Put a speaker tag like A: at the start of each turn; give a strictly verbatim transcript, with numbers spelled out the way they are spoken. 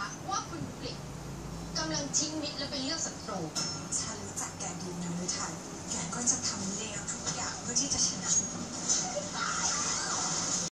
A: ว่าคุณกฤษกำลังทิ้งมิตรและเป็นเลือกศัตรู
B: ฉันรู้จักแกดีนะฤทัยแกก็จะทำ